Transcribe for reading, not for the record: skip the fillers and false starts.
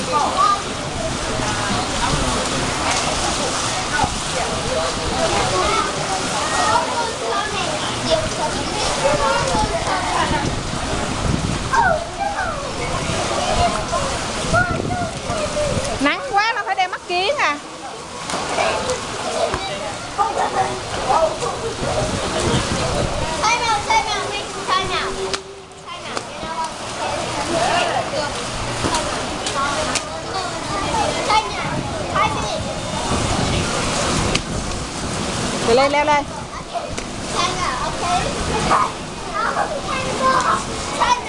Nắng quá nó phải đeo mắt kiếng à. Đi lên, leo lên.